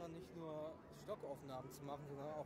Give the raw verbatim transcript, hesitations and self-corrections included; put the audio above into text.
daran, nicht nur Stockaufnahmen zu machen, sondern auch